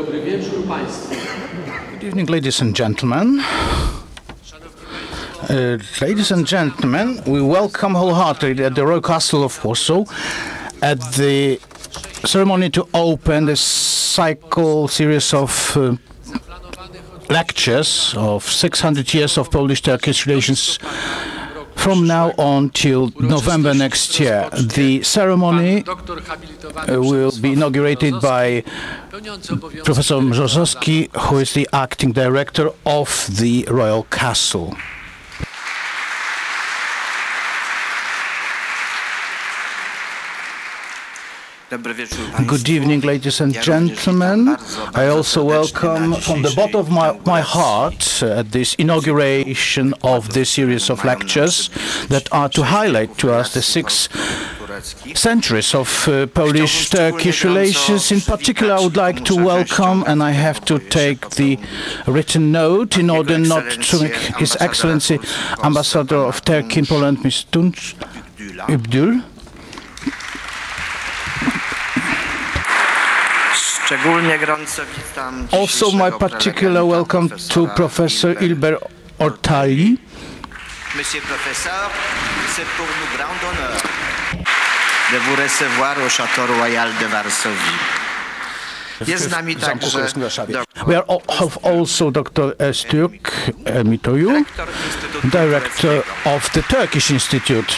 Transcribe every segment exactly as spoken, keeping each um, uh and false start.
Dobry wieczór Państwu. Good evening, ladies and gentlemen. Uh, ladies and gentlemen, we welcome wholeheartedly at the Royal Castle of Warsaw at the ceremony to open this cycle series of uh, lectures of six hundred years of Polish-Turkish relations from now on till November next year. The ceremony uh, will be inaugurated by Professor Mrozowski, who is the acting director of the Royal Castle. Good evening, ladies and gentlemen. I also welcome from the bottom of my, my heart uh, at this inauguration of this series of lectures that are to highlight to us the six centuries of uh, Polish-Turkish relations. In particular, I would like to welcome, and I have to take the written note in order not to make His Excellency Ambassador of Turkey in Poland, Mister Tunç Übdül. Also, my particular welcome to Professor Ilber Ortaylı. Monsieur Professeur, c'est pour nous grand honneur de vous recevoir au Château Royal de Varsovie. Jest z nami także We are have also Doctor Öztürk Ermitoğlu, Director of the Turkish Institute.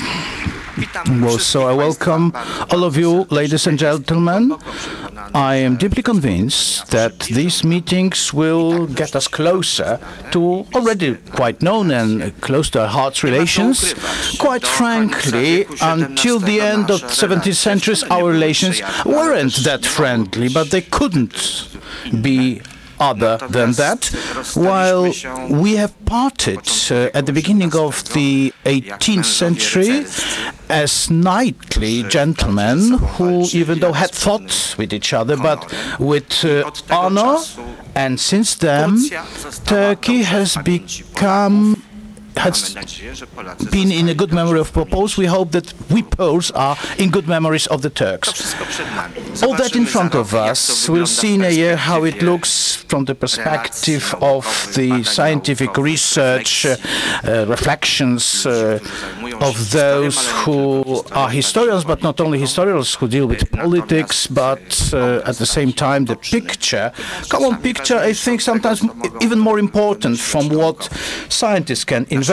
So I welcome all of you, ladies and gentlemen. I am deeply convinced that these meetings will get us closer to already quite known and close to our hearts relations. Quite frankly, until the end of the seventeenth century, our relations weren't that friendly, but they couldn't be other than that, while we have parted uh, at the beginning of the eighteenth century as knightly gentlemen who, even though had fought with each other, but with uh, honor, and since then Turkey has become has been in a good memory of Poles. We hope that we Poles are in good memories of the Turks. All that in front of us, we'll see in a year how it looks from the perspective of the scientific research, uh, uh, reflections uh, of those who are historians, but not only historians who deal with politics, but uh, at the same time the picture, common picture, I think sometimes even more important from what scientists can invent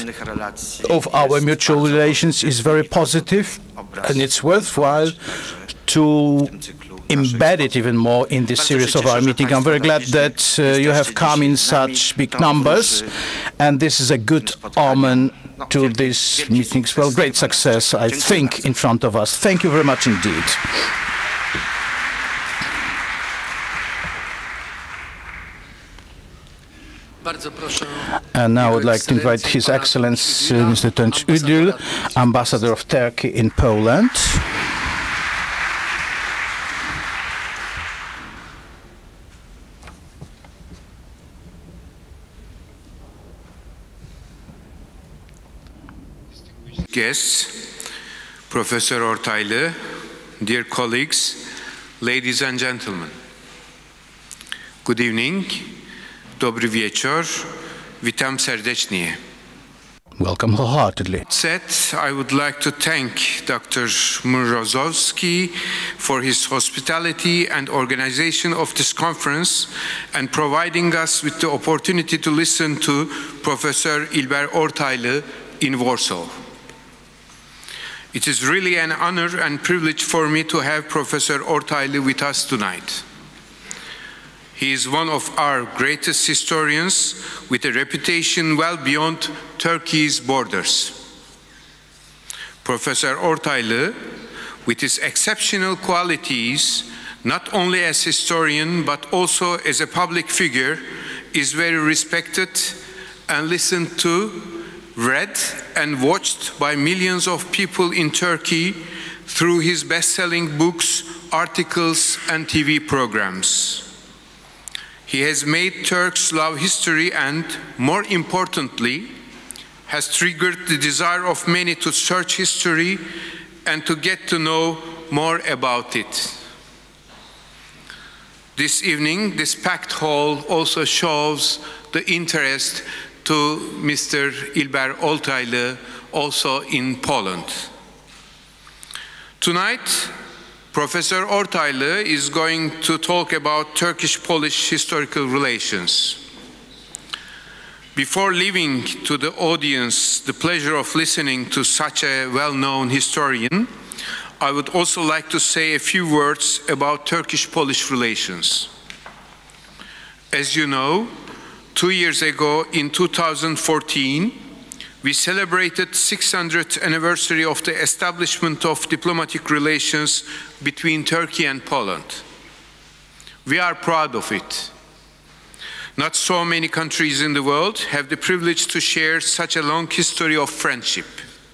of our mutual relations is very positive, and it's worthwhile to embed it even more in this series of our meeting. I'm very glad that uh, you have come in such big numbers, and this is a good omen to these meetings. Well, great success, I think, in front of us. Thank you very much indeed. And now I would like to invite His Excellency uh, Mister Tunç Übdül, Ambassador of Turkey in Poland. Guests, Professor Ortaylı, dear colleagues, ladies and gentlemen, good evening. Dobry wieczór. Witam serdecznie. Welcome wholeheartedly. Set, I would like to thank Doctor Mrozowski for his hospitality and organization of this conference and providing us with the opportunity to listen to Professor İlber Ortaylı in Warsaw. It is really an honor and privilege for me to have Professor Ortaylı with us tonight. He is one of our greatest historians with a reputation well beyond Turkey's borders. Professor Ortaylı, with his exceptional qualities, not only as historian but also as a public figure, is very respected and listened to, read and watched by millions of people in Turkey through his best-selling books, articles and T V programs. He has made Turks love history and, more importantly, has triggered the desire of many to search history and to get to know more about it. This evening, this packed hall also shows the interest to Mister İlber Ortaylı, also in Poland. Tonight, Professor Ortaylı is going to talk about Turkish-Polish historical relations. Before leaving to the audience the pleasure of listening to such a well-known historian, I would also like to say a few words about Turkish-Polish relations. As you know, two years ago, in two thousand fourteen, we celebrated the six hundredth anniversary of the establishment of diplomatic relations between Turkey and Poland. We are proud of it. Not so many countries in the world have the privilege to share such a long history of friendship.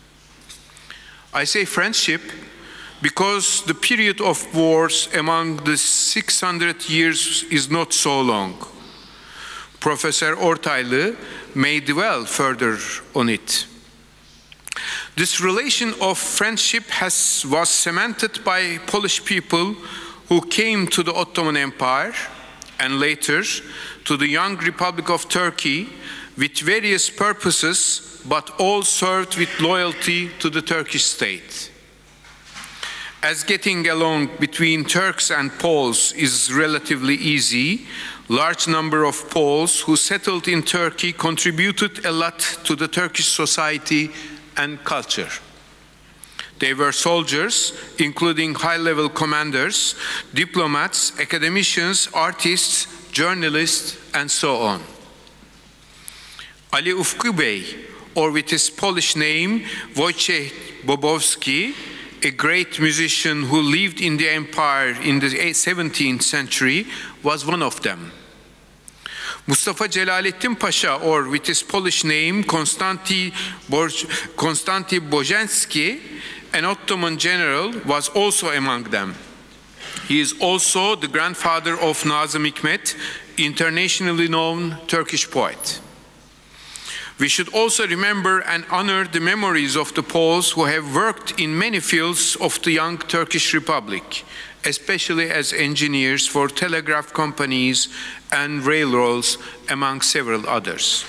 I say friendship because the period of wars among the six hundred years is not so long. Professor Ortaylı may dwell further on it. This relation of friendship has, was cemented by Polish people who came to the Ottoman Empire and later to the young Republic of Turkey with various purposes, but all served with loyalty to the Turkish state. As getting along between Turks and Poles is relatively easy, large number of Poles who settled in Turkey contributed a lot to the Turkish society and culture. They were soldiers, including high-level commanders, diplomats, academicians, artists, journalists, and so on. Ali Ufku Bey, or with his Polish name, Wojciech Bobowski, a great musician who lived in the empire in the seventeenth century, was one of them. Mustafa Celalettin Pasha, or with his Polish name, Konstanty Bojanski, an Ottoman general, was also among them. He is also the grandfather of Nazım Hikmet, internationally known Turkish poet. We should also remember and honor the memories of the Poles who have worked in many fields of the young Turkish Republic, especially as engineers for telegraph companies and railroads, among several others.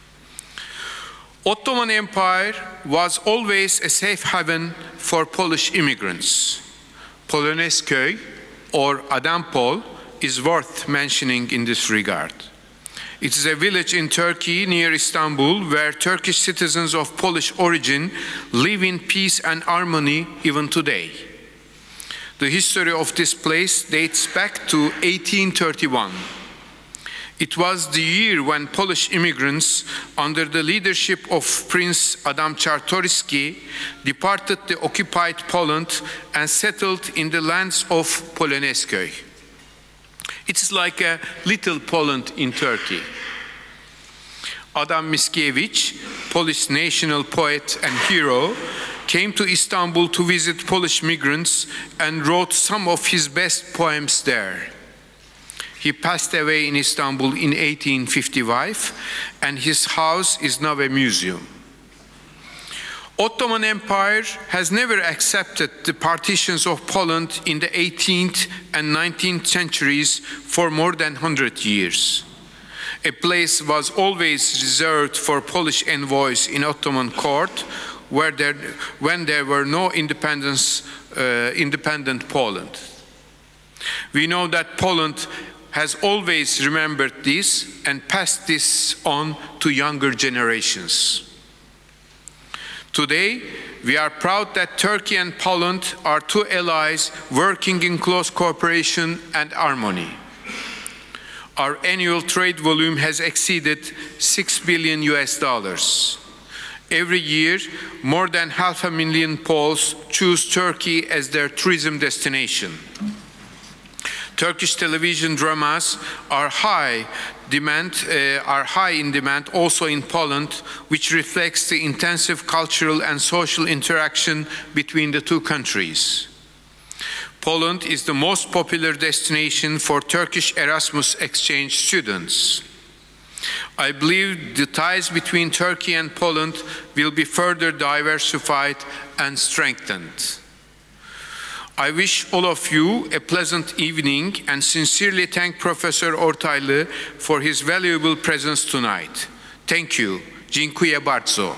Ottoman Empire was always a safe haven for Polish immigrants. Polonezköy, or Adampol, is worth mentioning in this regard. It is a village in Turkey near Istanbul where Turkish citizens of Polish origin live in peace and harmony even today. The history of this place dates back to eighteen thirty-one. It was the year when Polish immigrants, under the leadership of Prince Adam Czartoryski, departed the occupied Poland and settled in the lands of Polonezköy. It's like a little Poland in Turkey. Adam Mickiewicz, Polish national poet and hero, came to Istanbul to visit Polish migrants and wrote some of his best poems there. He passed away in Istanbul in eighteen fifty-five, and his house is now a museum. Ottoman Empire has never accepted the partitions of Poland in the eighteenth and nineteenth centuries for more than one hundred years. A place was always reserved for Polish envoys in Ottoman court where there, when there were no independence, uh, independent Poland. We know that Poland has always remembered this and passed this on to younger generations. Today, we are proud that Turkey and Poland are two allies working in close cooperation and harmony. Our annual trade volume has exceeded six billion U S dollars. Every year, more than half a million Poles choose Turkey as their tourism destination. Turkish television dramas are high demand, uh, are high in demand also in Poland, which reflects the intensive cultural and social interaction between the two countries. Poland is the most popular destination for Turkish Erasmus exchange students. I believe the ties between Turkey and Poland will be further diversified and strengthened. I wish all of you a pleasant evening and sincerely thank Professor Ortaylı for his valuable presence tonight. Thank you. Dziękuję bardzo.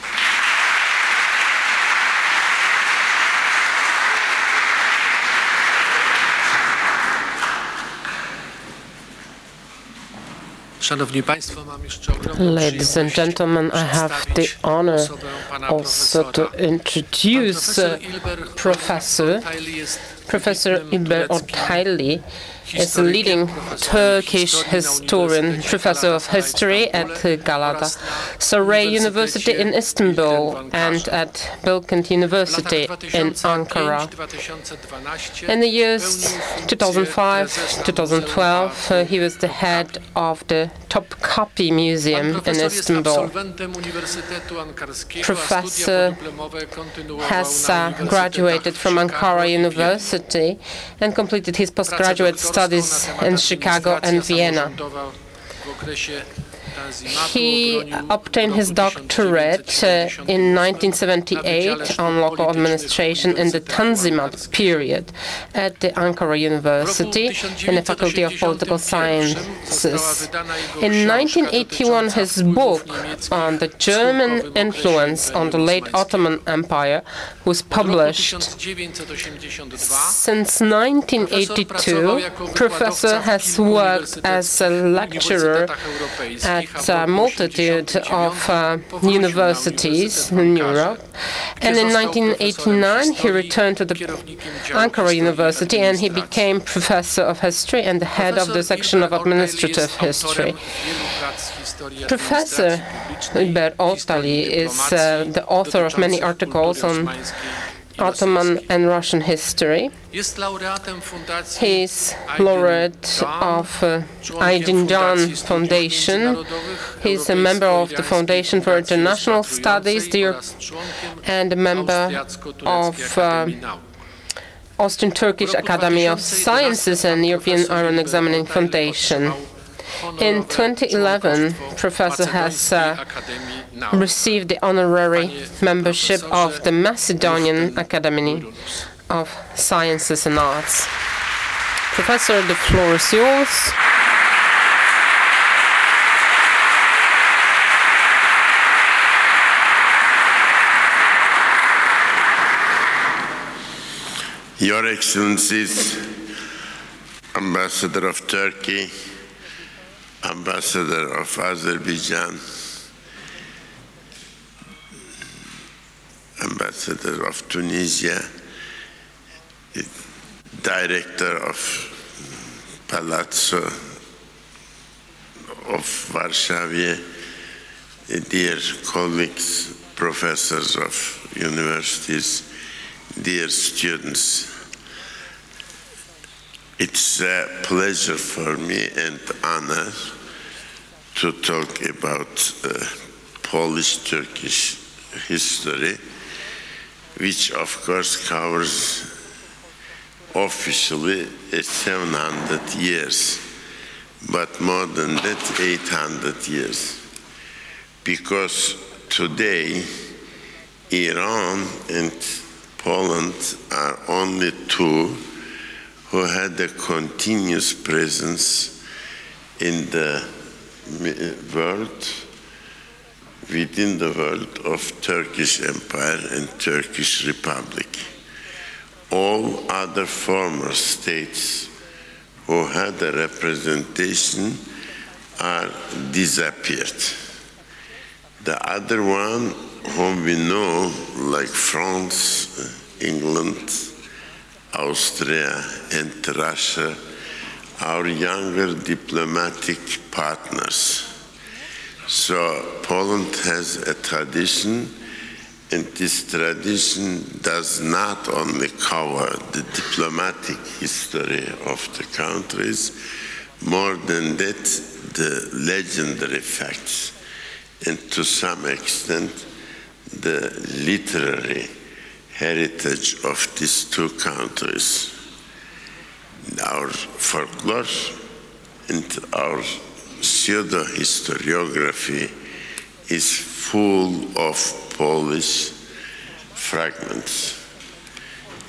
Ladies and gentlemen, I have the honor also to introduce uh, Professor Professor İlber Ortaylı is a leading Turkish historian, professor of history at Galatasaray University in Istanbul and at Bilkent University in Ankara. In the years two thousand five to two thousand twelve, uh, he was the head of the Topkapi Museum in Istanbul. Professor has uh, graduated from Ankara University and completed his postgraduate studies in Chicago and Vienna. He obtained his doctorate uh, in nineteen seventy-eight on local administration in the Tanzimat period at the Ankara University in the Faculty of Political Sciences. In nineteen eighty-one, his book on the German influence on the late Ottoman Empire was published. Since nineteen eighty-two, Professor has worked as a lecturer at a multitude of uh, universities in Europe, and in nineteen eighty-nine he returned to the Ankara University and he became professor of history and the head of the section of administrative history. Professor İlber Ortaylı is uh, the author of many articles on Ottoman and Russian history. He is laureate of uh, Aydıncan Foundation. He is a member of the Foundation for International Studies and a member of uh, Austrian-Turkish Academy of Sciences and European Iron Examining Foundation. In twenty eleven, Professor has uh, received the honorary membership of the Macedonian Academy of Sciences and Arts. Professor, the floor is yours. Your Excellencies, Ambassador of Turkey, Ambassador of Azerbaijan, Ambassador of Tunisia, Director of Palazzo of Varsavia, dear colleagues, professors of universities, dear students, it's a pleasure for me and honor to talk about uh, Polish-Turkish history, which of course covers officially seven hundred years, but more than that, eight hundred years. Because today, Iran and Poland are only two who had a continuous presence in the world, within the world of Turkish Empire and Turkish Republic. All other former states who had a representation are disappeared. The other one whom we know, like France, England, Austria and Russia, our younger diplomatic partners. So Poland has a tradition, and this tradition does not only cover the diplomatic history of the countries, more than that, the legendary facts, and to some extent, the literary heritage of these two countries. Our folklore and our pseudo-historiography is full of Polish fragments.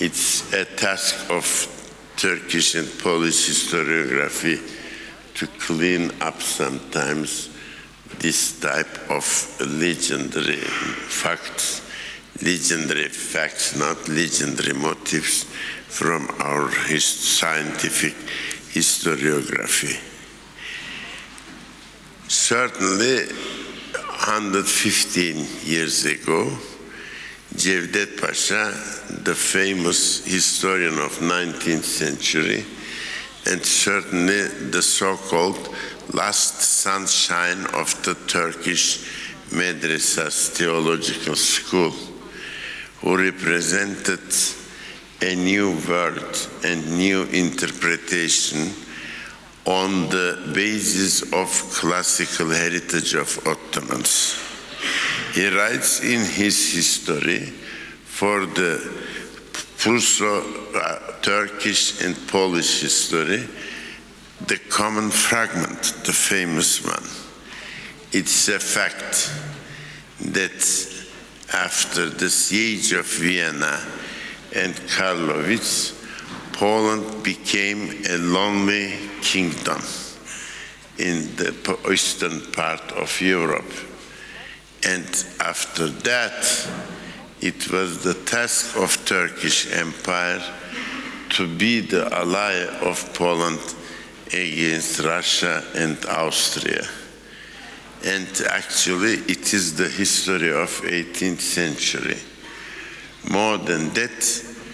it's a task of Turkish and Polish historiography to clean up sometimes this type of legendary facts, legendary facts, not legendary motives from our his scientific historiography. Certainly, one hundred fifteen years ago, Cevdet Pasha, the famous historian of nineteenth century, and certainly the so-called last sunshine of the Turkish Medresa's theological school, who represented a new word and new interpretation on the basis of classical heritage of Ottomans. He writes in his history for the Prusso uh, Turkish and Polish history, the common fragment, the famous one. It's a fact that after the siege of Vienna and Karlowitz, Poland became a lonely kingdom in the eastern part of Europe. And after that, it was the task of Turkish Empire to be the ally of Poland against Russia and Austria. And actually, it is the history of eighteenth century. More than that,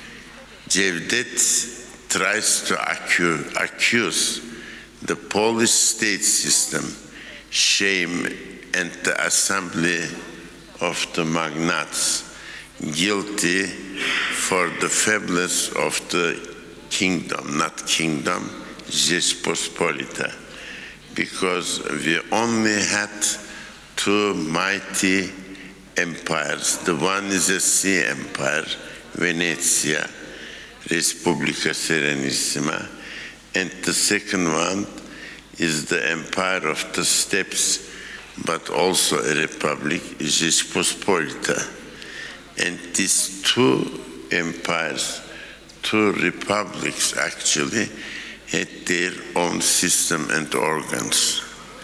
Cevdet tries to accuse, accuse the Polish state system, shame, and the assembly of the magnates guilty for the failures of the kingdom, not kingdom, Rzeczpospolita, because we only had two mighty empires. The one is a sea empire, Venezia, Respublica Serenissima, and the second one is the empire of the steppes, but also a republic, Rzeczpospolita. And these two empires, two republics actually, had their own system and organs.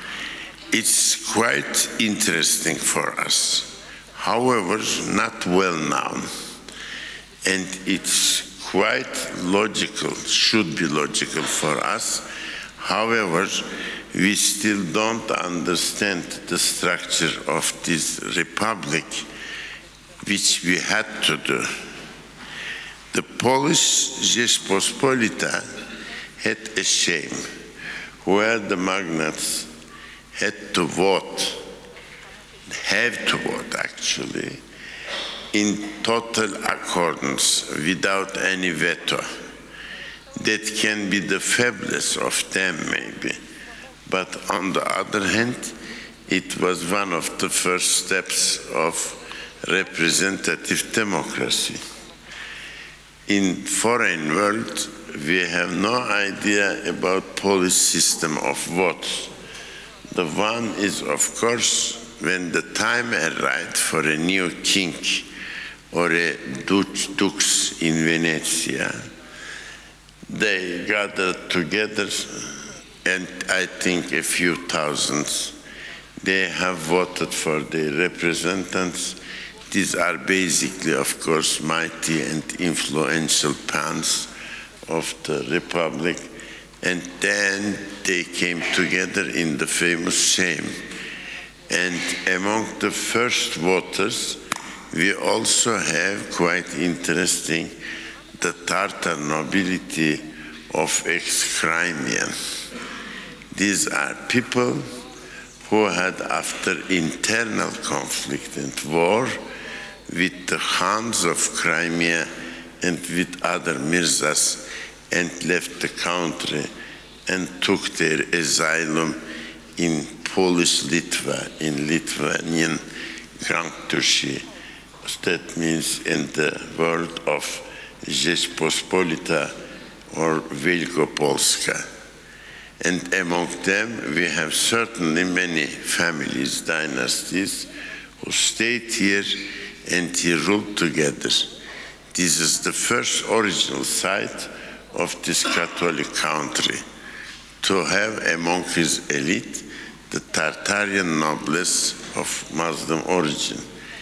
It's quite interesting for us, however, not well known. And it's quite logical, should be logical for us. However, we still don't understand the structure of this republic, which we had to do. The Polish Rzeczpospolita had a shame, where the magnates had to vote, have to vote actually, in total accordance, without any veto. That can be the fabulous of them maybe, but on the other hand, it was one of the first steps of representative democracy. In foreign world, we have no idea about Polish system of votes. The one is, of course, when the time arrived for a new king or a dux in Venezia, they gathered together, and I think a few thousands. They have voted for their representatives. These are basically, of course, mighty and influential pans of the Republic, and then they came together in the famous shame. And among the first voters, we also have quite interesting the Tatar nobility of ex-Crimea. These are people who had, after internal conflict and war with the Khans of Crimea and with other Mirzas, and left the country and took their asylum in Polish Litva, in Lithuanian Grand Duchy. That means in the world of Rzeczpospolita or Wielkopolska. And among them, we have certainly many families, dynasties, who stayed here and he ruled together. This is the first original site of this Catholic country to have among his elite the Tartarian noblesse of Muslim origin,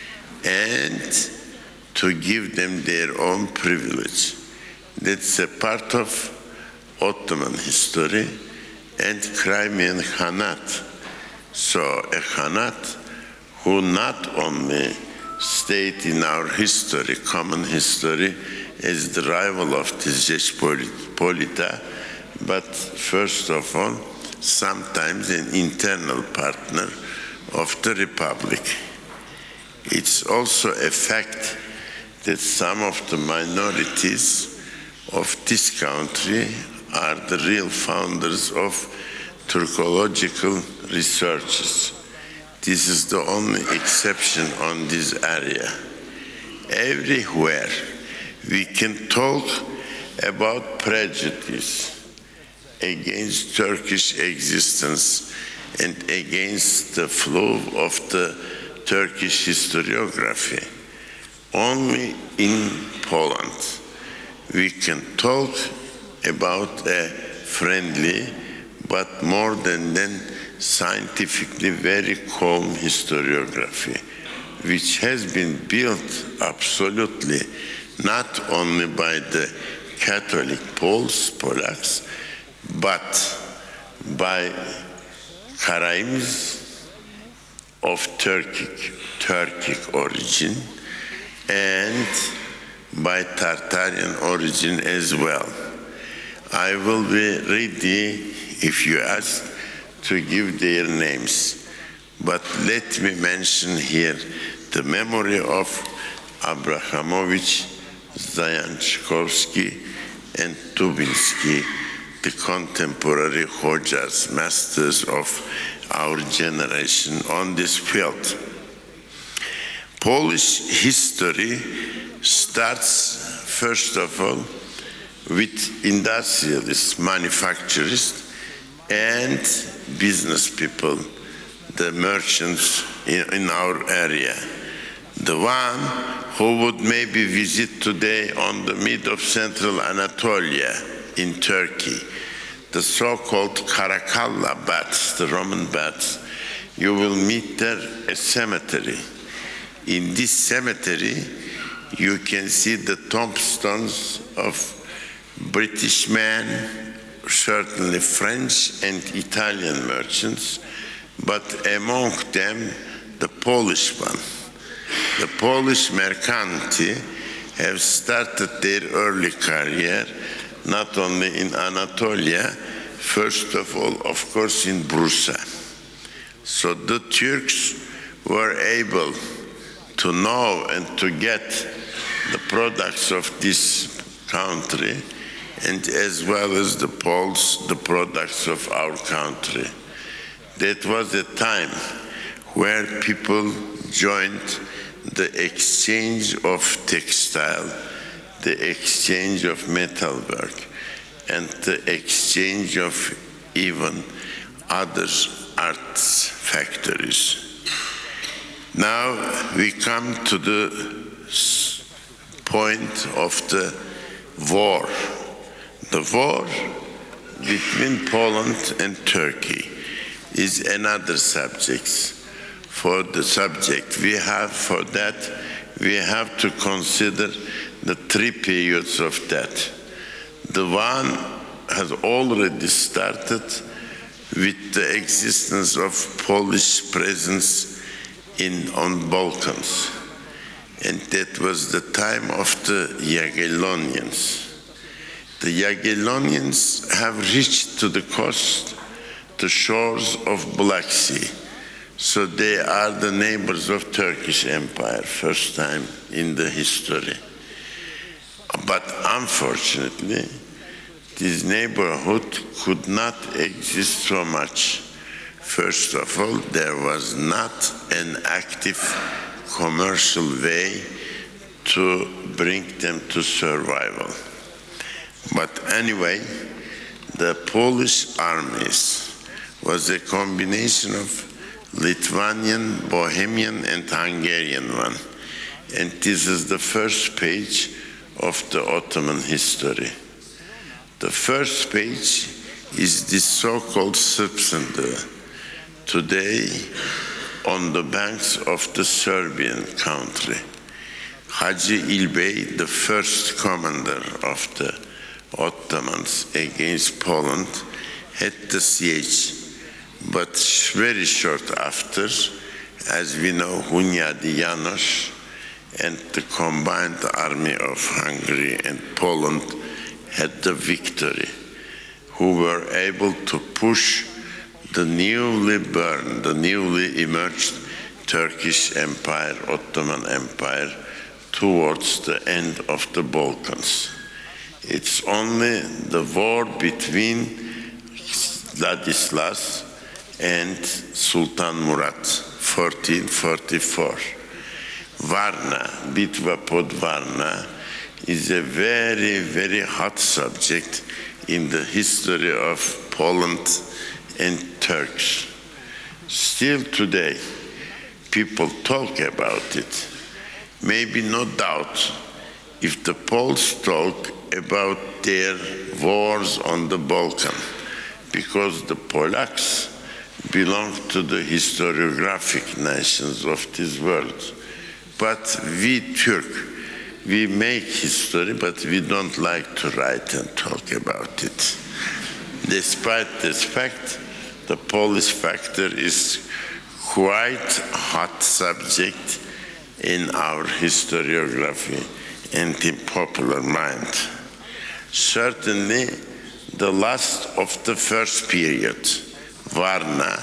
and to give them their own privilege. That's a part of Ottoman history and Crimean Khanate. So a Khanate who not only stayed in our history, common history, as the rival of the Rzeczpospolita, but first of all, sometimes an internal partner of the Republic. It's also a fact that some of the minorities of this country are the real founders of Turkological researches. This is the only exception on this area. Everywhere we can talk about prejudice against Turkish existence and against the flow of the Turkish historiography. Only in Poland we can talk about a friendly but more than then scientifically very calm historiography, which has been built absolutely not only by the Catholic Poles, Polacks, but by Karaims of Turkic, Turkic origin and by Tartarian origin as well. I will be ready, if you ask, to give their names. But let me mention here the memory of Abrahamovich, Zajanczkowski, and Tubinsky, the contemporary Hojas, masters of our generation on this field. Polish history starts, first of all, with industrialists, manufacturers, and business people, the merchants in, in our area. The one who would maybe visit today on the mid of central Anatolia in Turkey, the so-called Karakalla baths, the Roman baths, you will meet there a cemetery. In this cemetery, you can see the tombstones of British men, certainly French and Italian merchants, but among them the Polish one. The Polish mercanti have started their early career not only in Anatolia, first of all, of course, in Bursa. So the Turks were able to know and to get the products of this country, and as well as the Poles, the products of our country. That was a time where people joined the exchange of textile, the exchange of metalwork, and the exchange of even other arts factories. Now we come to the point of the war. The war between Poland and Turkey is another subject. For the subject we have for that, we have to consider the three periods of that. The one has already started with the existence of Polish presence in on Balkans, and that was the time of the Jagiellonians. The Jagiellonians have reached to the coast, the shores of Black Sea. So they are the neighbors of Turkish Empire, first time in the history. But unfortunately, this neighborhood could not exist so much. First of all, there was not an active commercial way to bring them to survival. But anyway, the Polish armies was a combination of Lithuanian, Bohemian, and Hungarian one. And this is the first page of the Ottoman history. The first page is the so-called Srpsandr, today on the banks of the Serbian country. Hacı İlbey, the first commander of the Ottomans against Poland, had the siege, but very short after, as we know, Hunyadi János and the combined army of Hungary and Poland had the victory, who were able to push the newly born, the newly emerged Turkish Empire, Ottoman Empire, towards the end of the Balkans. It's only the war between Ladislas and Sultan Murat, fourteen forty-four. Varna, Bitva pod Varna, is a very, very hot subject in the history of Poland and Turks. Still today, people talk about it. Maybe no doubt if the Poles talk about their wars on the Balkan, because the Polacks belong to the historiographic nations of this world. But we Turk, we make history, but we don't like to write and talk about it. Despite this fact, the Polish factor is quite a hot subject in our historiography and in popular mind. Certainly, the last of the first period, Varna,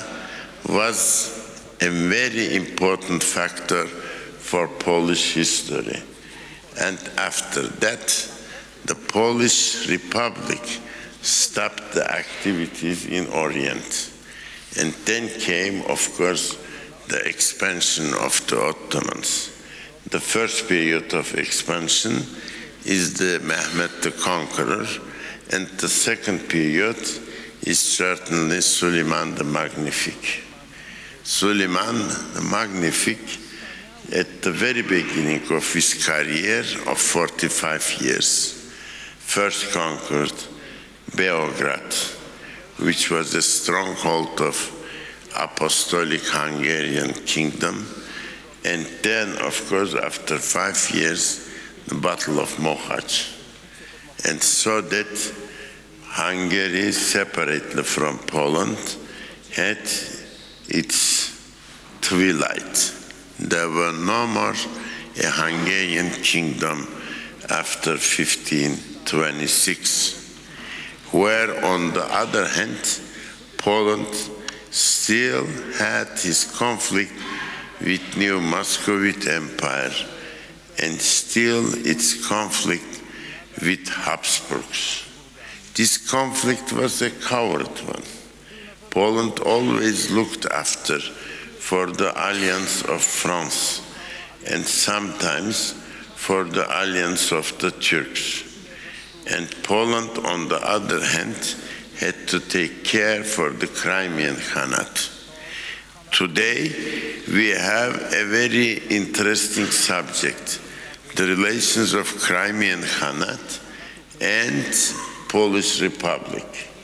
was a very important factor for Polish history. And after that, the Polish Republic stopped the activities in Orient. And then came, of course, the expansion of the Ottomans. The first period of expansion is the Mehmet the Conqueror, and the second period is certainly Suleiman the Magnific. Suleiman the Magnific, at the very beginning of his career of forty-five years, first conquered Beograd, which was a stronghold of Apostolic Hungarian Kingdom, and then, of course, after five years, the Battle of Mohacs. And so that Hungary, separately from Poland, had its twilight. There were no more a Hungarian kingdom after fifteen twenty-six, where, on the other hand, Poland still had his conflict with New Muscovite Empire and still its conflict with Habsburgs. This conflict was a coward one. Poland always looked after for the alliance of France and sometimes for the alliance of the Turks. And Poland, on the other hand, had to take care for the Crimean Khanate. Today, we have a very interesting subject, the relations of Crimean Khanate and Polish Republic.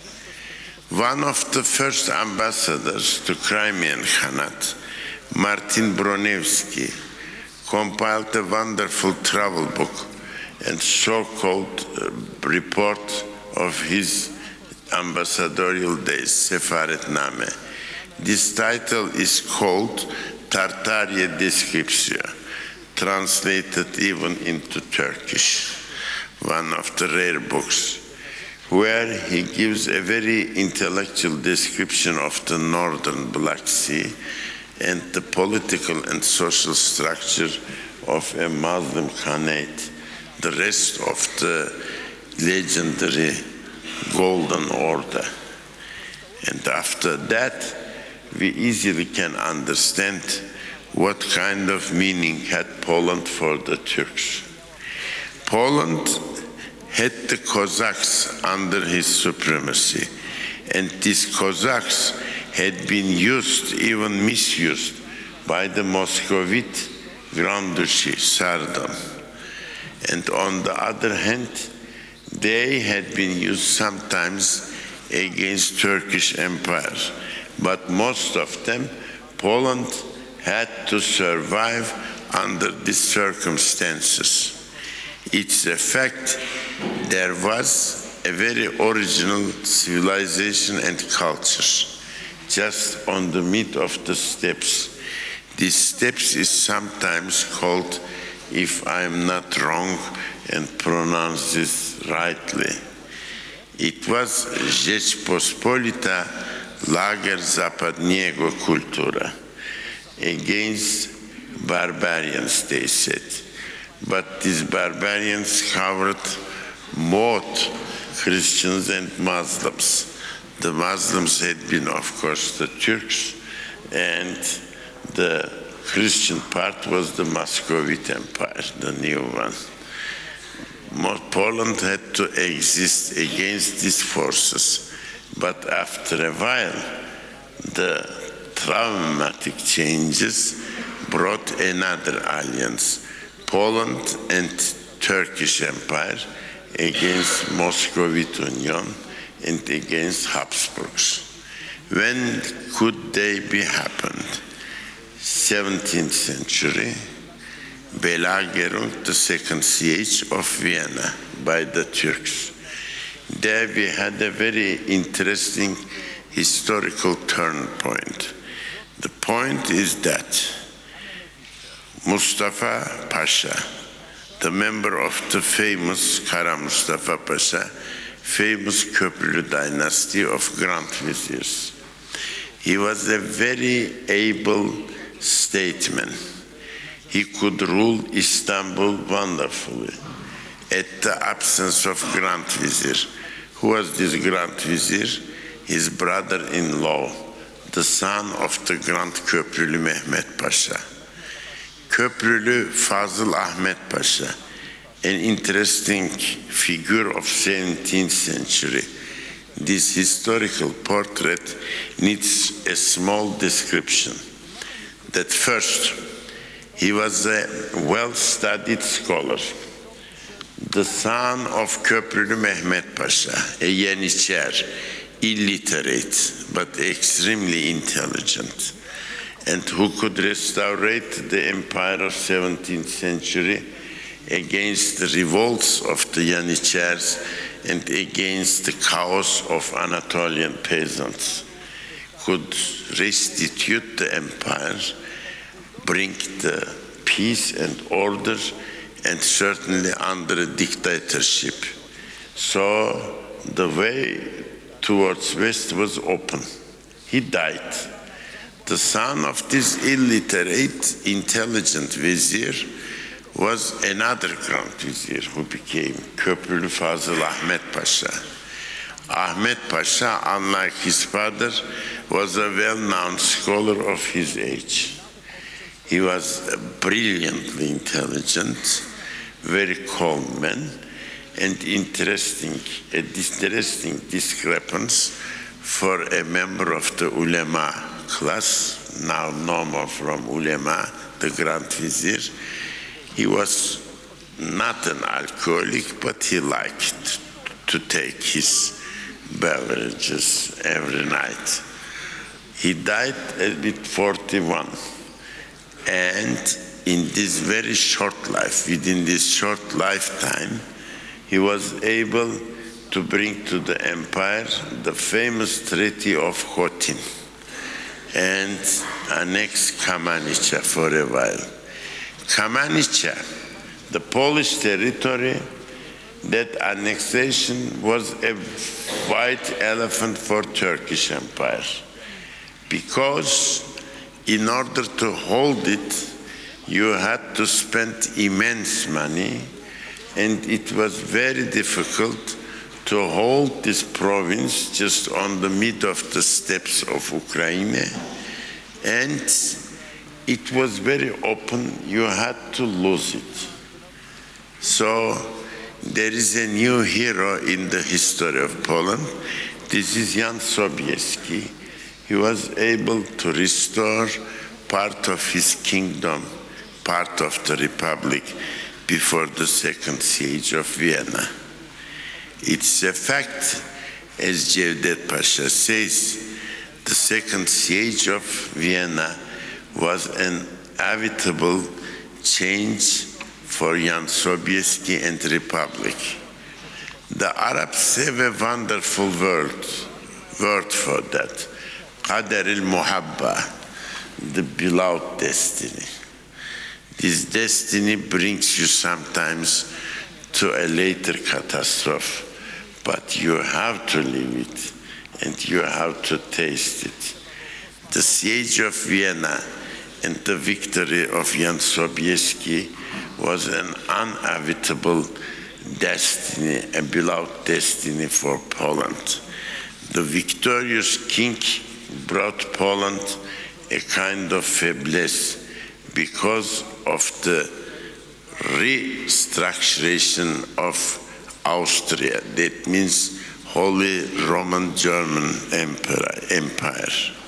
One of the first ambassadors to Crimean Khanate, Martin Bronewski, compiled a wonderful travel book and so-called uh, report of his ambassadorial days, Sefaretname. This title is called Tartaria Descriptio, translated even into Turkish, one of the rare books, where he gives a very intellectual description of the northern Black Sea and the political and social structure of a Muslim Khanate, the rest of the legendary Golden Order. And after that, we easily can understand what kind of meaning had Poland for the Turks. Poland had the Cossacks under his supremacy, and these Cossacks had been used, even misused, by the Muscovite Grand Duchy, Sardam. And on the other hand, they had been used sometimes against Turkish Empire. But most of them, Poland had to survive under these circumstances. It's a fact there was a very original civilization and culture just on the mid of the steppes. These steppes is sometimes called, if I'm not wrong and pronounce this rightly, it was Rzeczpospolita Lager Zapadniego Kultura, against barbarians, they said. But these barbarians covered both Christians and Muslims. The Muslims had been, of course, the Turks, and the Christian part was the Muscovite Empire, the new one. Poland had to exist against these forces, but after a while, the traumatic changes brought another alliance, Poland and Turkish Empire against Muscovite Union and against Habsburgs. When could they be happened? seventeenth century, Belagerung, the second siege of Vienna by the Turks. There we had a very interesting historical turn point. The point is that Mustafa Pasha, the member of the famous Kara Mustafa Pasha, famous Köprülü dynasty of Grand Viziers. He was a very able statesman. He could rule Istanbul wonderfully at the absence of Grand Vizier. Who was this Grand Vizier? His brother-in-law, the son of the Grand Köprülü Mehmet Pasha. Köprülü Fazıl Ahmet Pasha, an interesting figure of seventeenth century. This historical portrait needs a small description. That first, he was a well-studied scholar, the son of Köprülü Mehmet Pasha, a Yeniçer, illiterate but extremely intelligent, and who could restore the empire of seventeenth century against the revolts of the Yeniçers and against the chaos of Anatolian peasants, could restitute the empire, bring the peace and order, and certainly under a dictatorship. So the way towards West was open. He died. The son of this illiterate, intelligent vizier was another Grand Vizier who became Köprülü Fazıl Ahmet Pasha. Ahmet Pasha, unlike his father, was a well-known scholar of his age. He was brilliantly intelligent, very calm man, and interesting, a interesting discrepancy for a member of the ulema class, now no more from ulema, the Grand Vizier. He was not an alcoholic, but he liked to take his beverages every night. He died at forty-one. And in this very short life, within this short lifetime, he was able to bring to the empire the famous Treaty of Khotyn and annex Kamanicha for a while. Kamanicha, the Polish territory, that annexation was a white elephant for Turkish Empire, because in order to hold it, you had to spend immense money, and it was very difficult to hold this province just on the mid of the steppes of Ukraine, and it was very open, you had to lose it. So there is a new hero in the history of Poland. This is Jan Sobieski. He was able to restore part of his kingdom, part of the republic. before the Second Siege of Vienna. It's a fact, as Cevdet Pasha says, the Second Siege of Vienna was an inevitable change for Jan Sobieski and the Republic. The Arabs have a wonderful word, word for that, Qadar al-Muhabba, the beloved destiny. This destiny brings you sometimes to a later catastrophe, but you have to live it and you have to taste it. The siege of Vienna and the victory of Jan Sobieski was an inevitable destiny, a beloved destiny for Poland. The victorious king brought Poland a kind of faiblesse because of the restructuration of Austria. That means Holy Roman German Empire.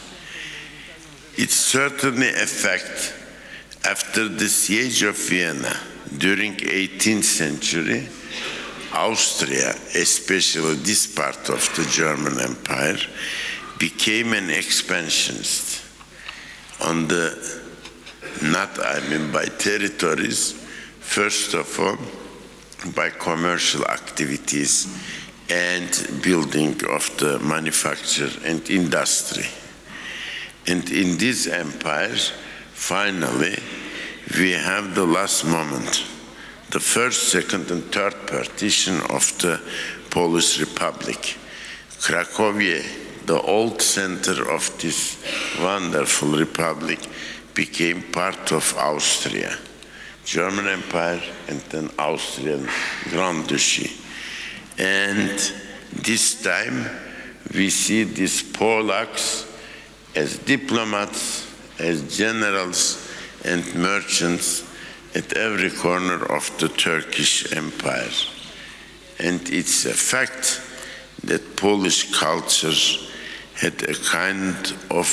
It's certainly a fact, after the siege of Vienna during eighteenth century, Austria, especially this part of the German Empire, became an expansionist. On the, not I mean by territories, first of all, by commercial activities and building of the manufacture and industry. And in this empire, finally, we have the last moment, the first, second, and third partition of the Polish Republic. Cracovia, the old center of this wonderful republic, became part of Austria, German Empire, and then Austrian Grand Duchy. And this time, we see these Polacks as diplomats, as generals and merchants at every corner of the Turkish Empire. And it's a fact that Polish culture had a kind of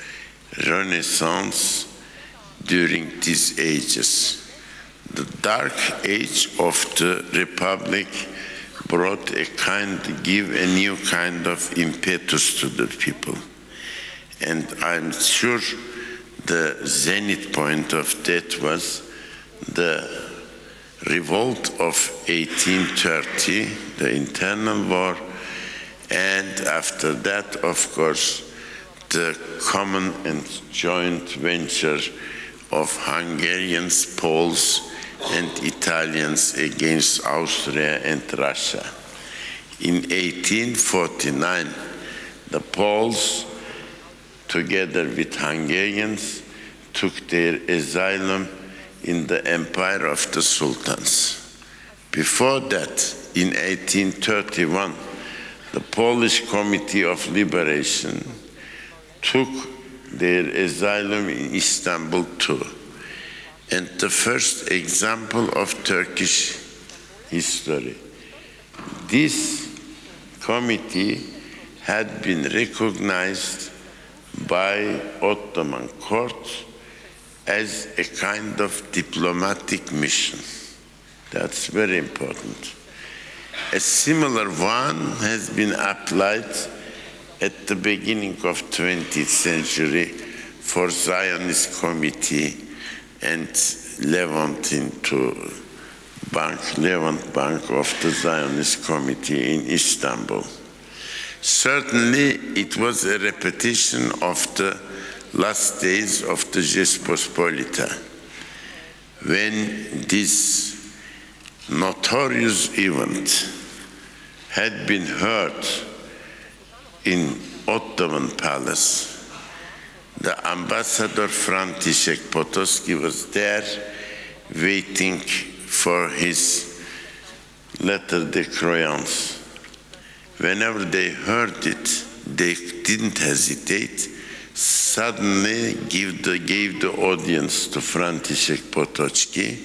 renaissance during these ages. The dark age of the Republic brought a kind, give a new kind of impetus to the people. And I'm sure the zenith point of that was the revolt of eighteen thirty, the internal war, and after that, of course, the common and joint venture of Hungarians, Poles, and Italians against Austria and Russia. In eighteen forty-nine, the Poles, together with Hungarians, took their asylum in the empire of the sultans. Before that, in eighteen thirty-one, the Polish Committee of Liberation took their asylum in Istanbul too. And the first example of Turkish history. This committee had been recognized by Ottoman court as a kind of diplomatic mission. That's very important. A similar one has been applied at the beginning of twentieth century for Zionist Committee and Levantine to Bank, Levant Bank of the Zionist Committee in Istanbul. Certainly, it was a repetition of the last days of the Rzeczpospolita, when this notorious event had been heard in Ottoman Palace. The ambassador Franciszek Potocki was there waiting for his letter de croyance. Whenever they heard it, they didn't hesitate, suddenly give the, gave the audience to Franciszek Potocki.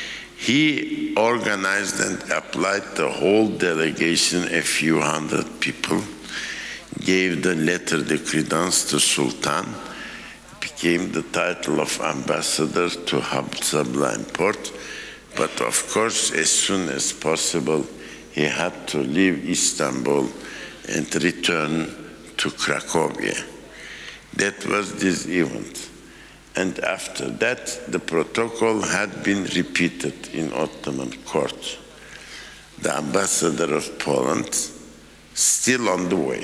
He organized and applied the whole delegation, a few hundred people, gave the letter de credence to Sultan, became the title of ambassador to Sublime Porte, But of course, as soon as possible, he had to leave Istanbul and return to Cracovia. That was this event. And after that, the protocol had been repeated in Ottoman court. The ambassador of Poland, still on the way,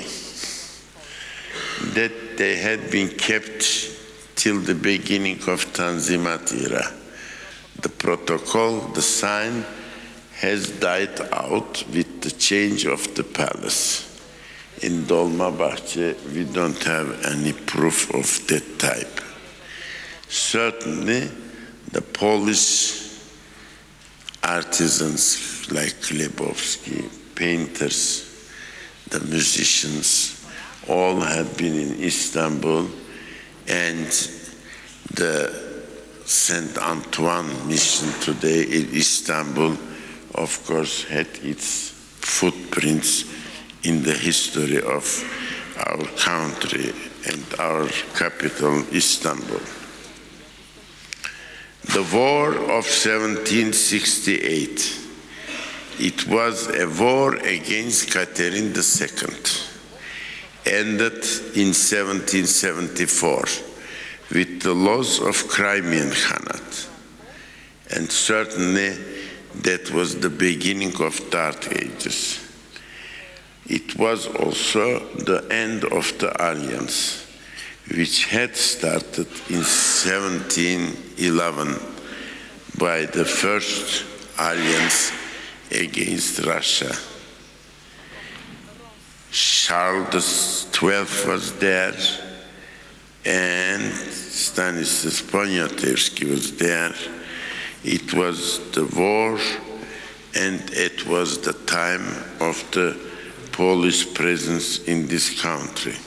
that they had been kept till the beginning of Tanzimat era. The protocol, the sign, has died out with the change of the palace. In Dolmabahce, we don't have any proof of that type. Certainly, the Polish artisans like Glebowski, painters, the musicians, all had been in Istanbul, and the Saint Antoine mission today in Istanbul, of course, had its footprints in the history of our country and our capital, Istanbul. The War of seventeen sixty-eight, it was a war against Catherine the Second, ended in seventeen seventy-four with the loss of Crimean Khanate. And certainly that was the beginning of Dark Ages. It was also the end of the alliance, which had started in seventeen eleven by the first alliance against Russia. Charles the twelfth was there, and Stanislas Poniatowski was there. It was the war, and it was the time of the Polish presence in this country.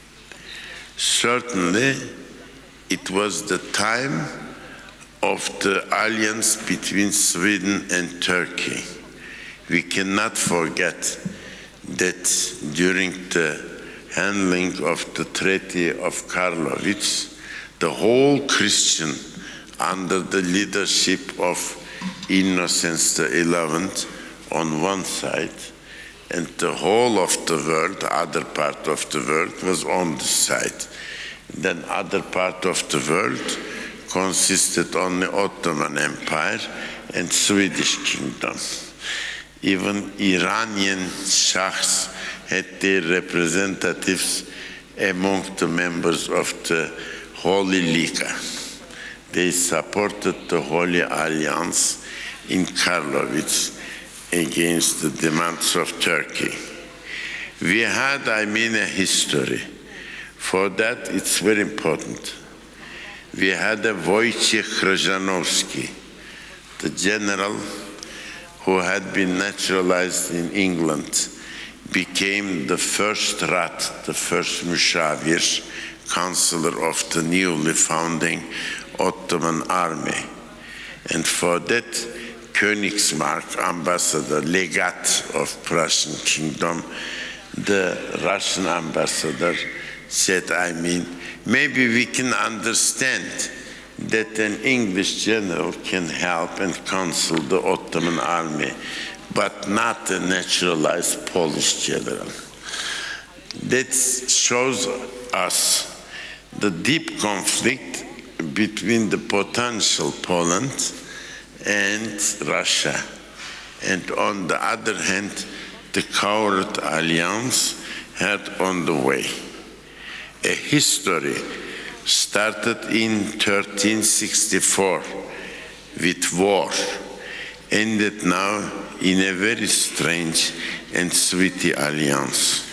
Certainly, it was the time of the alliance between Sweden and Turkey. We cannot forget that during the handling of the Treaty of Karlowitz, the whole Christian, under the leadership of Innocence the eleventh on one side, and the whole of the world, the other part of the world, was on the side. Then other part of the world consisted only Ottoman Empire and Swedish kingdom. Even Iranian shahs had their representatives among the members of the Holy Liga. They supported the Holy Alliance in Karlowitz against the demands of Turkey. We had, I mean, a history. For that, it's very important. We had a Wojciech Krzyżanowski, the general who had been naturalized in England, became the first Rat, the first Müşavir, counselor of the newly founding Ottoman army. And for that, Königsmarck, ambassador, legat of Prussian kingdom, the Russian ambassador said, I mean, maybe we can understand that an English general can help and counsel the Ottoman army, but not a naturalized Polish general. That shows us the deep conflict between the potential Poland and Russia, and on the other hand, the coward alliance had on the way. A history started in thirteen sixty-four with war, ended now in a very strange and sweet alliance.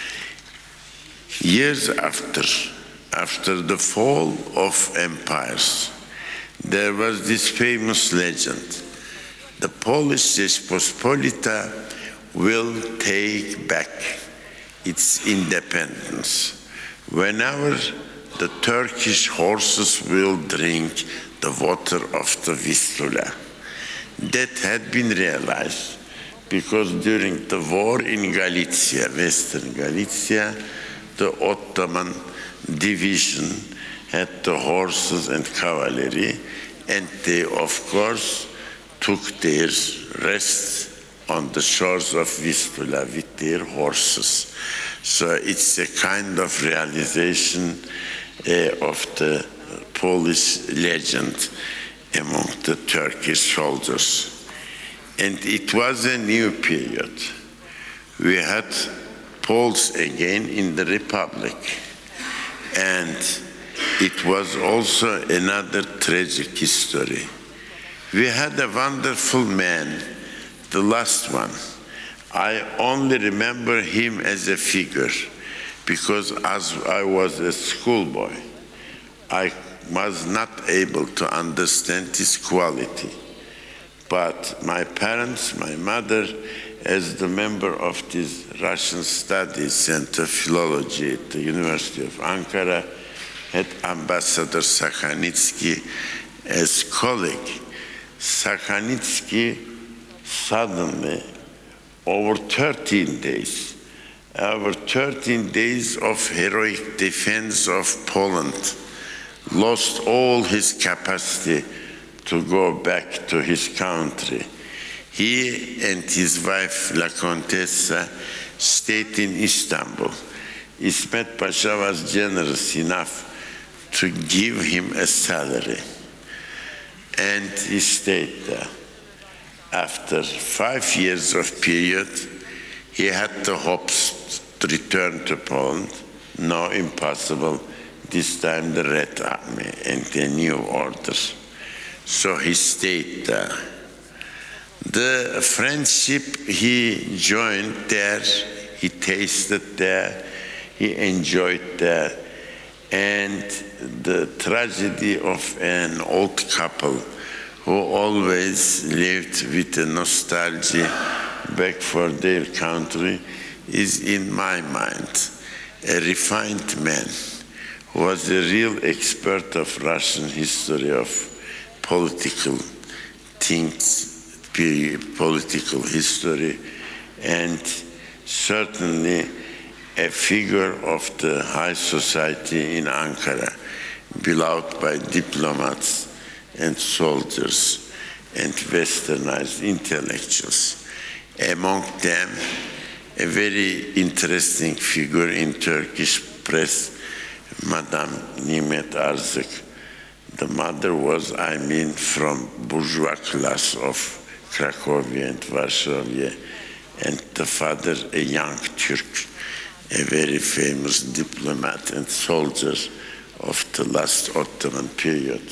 Years after, after the fall of empires, there was this famous legend: the Polish Rzeczpospolita will take back its independence whenever the Turkish horses will drink the water of the Vistula. That had been realized because during the war in Galicia, Western Galicia, the Ottoman division had the horses and cavalry, and they, of course, took their rest on the shores of Vistula with their horses. So it's a kind of realization uh, of the Polish legend among the Turkish soldiers. And it was a new period. We had Poles again in the Republic. And it was also another tragic history. We had a wonderful man, the last one. I only remember him as a figure because as I was a schoolboy, I was not able to understand his quality. But my parents, my mother, as the member of this Russian Studies Center, Philology at the University of Ankara, had Ambassador Sakhanitsky as colleague. Sakhanitsky suddenly, over thirteen days, over thirteen days of heroic defense of Poland, lost all his capacity to go back to his country. He and his wife, La Contessa, stayed in Istanbul. Ismet Pasha was generous enough to give him a salary, and he stayed there. After five years of period, he had the hopes to return to Poland. No, impossible. This time the Red Army and the new order. So he stayed there. The friendship he joined there, he tasted there, he enjoyed there. And the tragedy of an old couple who always lived with a nostalgia back for their country is in my mind. A refined man who was a real expert of Russian history, of political things, political history, and certainly a figure of the high society in Ankara, beloved by diplomats and soldiers and westernized intellectuals. Among them, a very interesting figure in Turkish press, Madame Nimet Arzık. The mother was, I mean, from bourgeois class of Cracovia and Varsovia, and the father a young Turk, a very famous diplomat and soldier of the last Ottoman period.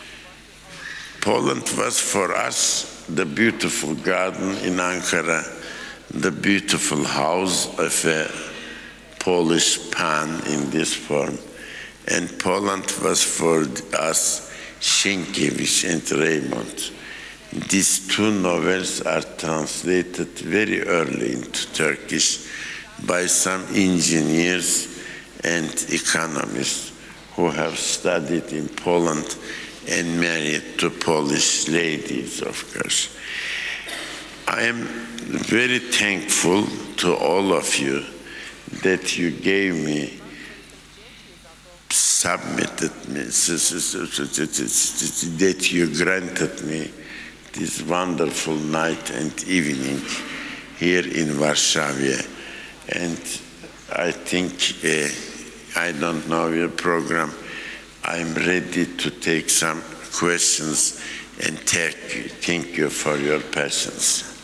Poland was for us the beautiful garden in Ankara, the beautiful house of a Polish pan in this form. And Poland was for us Sienkiewicz and Raymond. These two novels are translated very early into Turkish by some engineers and economists who have studied in Poland and married to Polish ladies, of course. I am very thankful to all of you that you gave me, submitted me, that you granted me this wonderful night and evening here in Warsaw. And I think, uh, I don't know your program, I'm ready to take some questions and thank you, thank you for your patience.